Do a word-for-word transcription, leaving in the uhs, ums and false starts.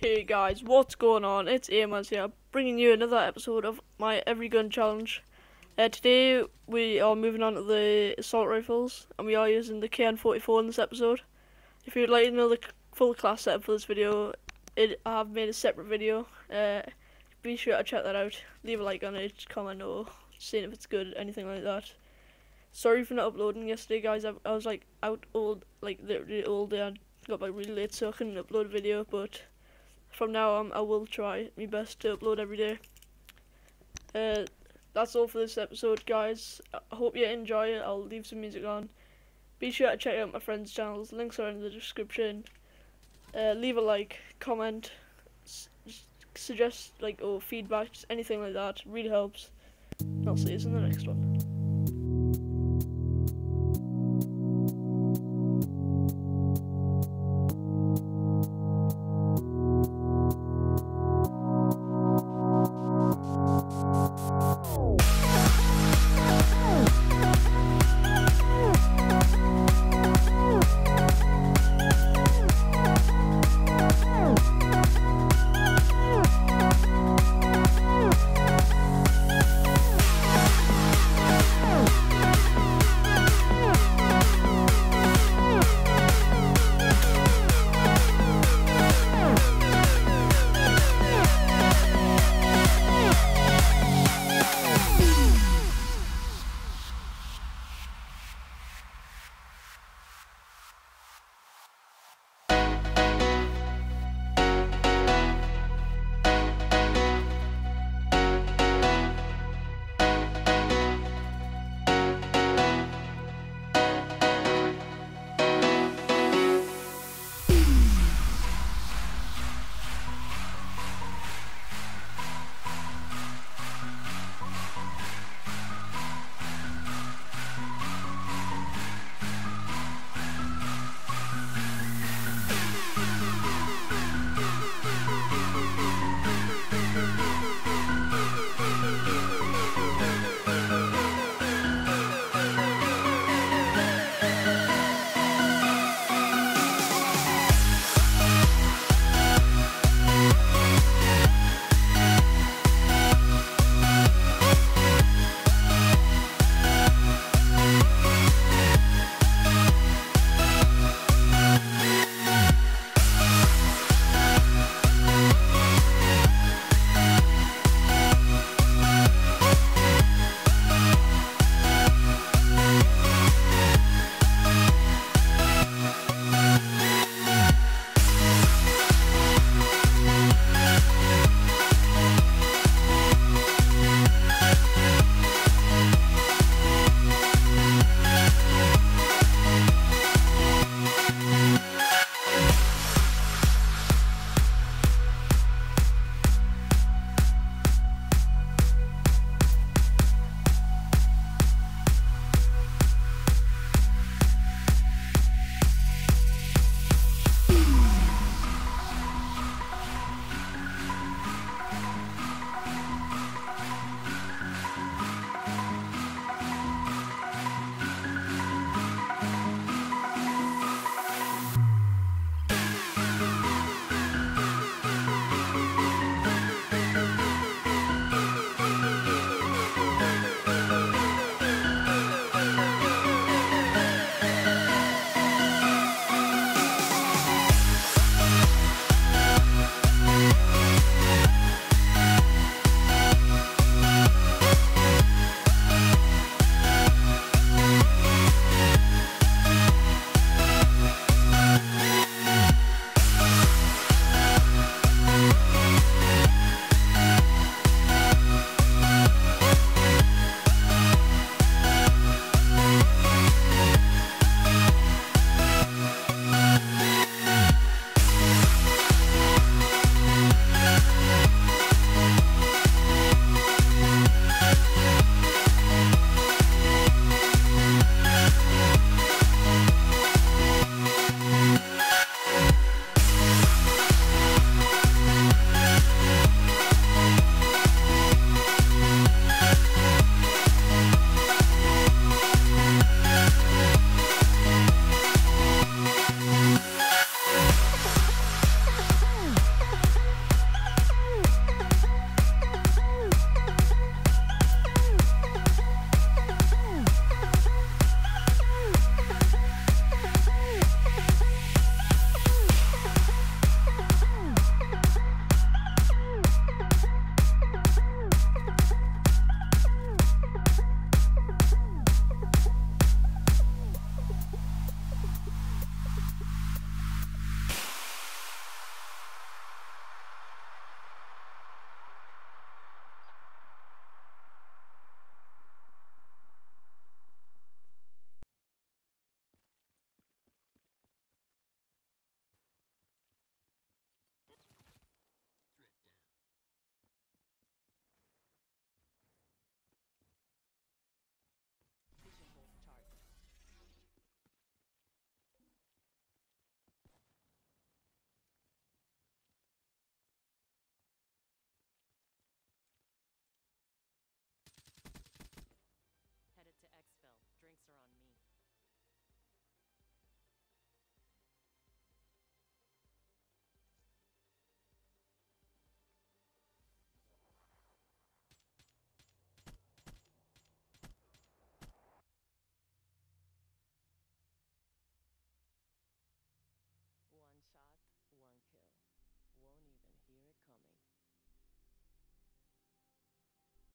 Hey guys, what's going on? It's Amos here, bringing you another episode of my Every Gun Challenge. Uh, today we are moving on to the assault rifles, and we are using the K N forty-four in this episode. If you'd like to know the full class setup for this video, it, I have made a separate video. Uh, be sure to check that out. Leave a like on it, comment, or seeing if it's good, anything like that. Sorry for not uploading yesterday, guys. I, I was like out all like literally all day. I got back really late, so I couldn't upload a video, but from now on, I will try my best to upload every day. Uh, that's all for this episode, guys. I hope you enjoy it. I'll leave some music on. Be sure to check out my friends' channels. Links are in the description. Uh, leave a like, comment, suggest like or feedback, anything like that. Really helps. I'll see you in the next one.